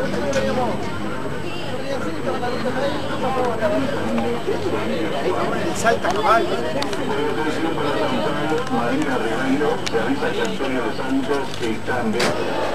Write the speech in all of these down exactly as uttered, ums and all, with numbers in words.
Salta caballo. Marina Regueiro, de Rita Antonio de Santos, que está en venta.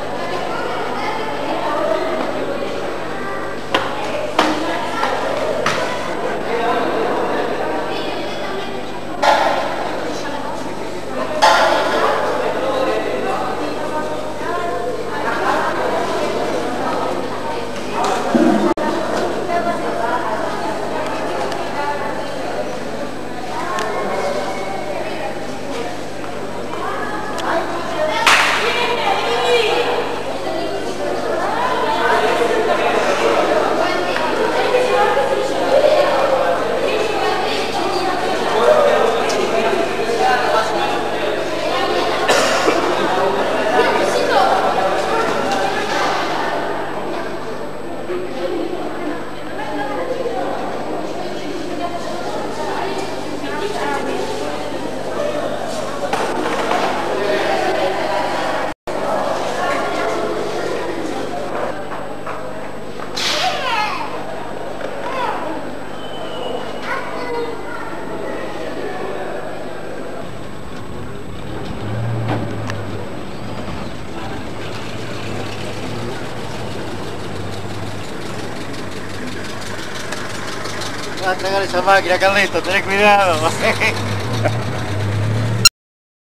Va a tragar esa máquina, Carlito, tenés cuidado.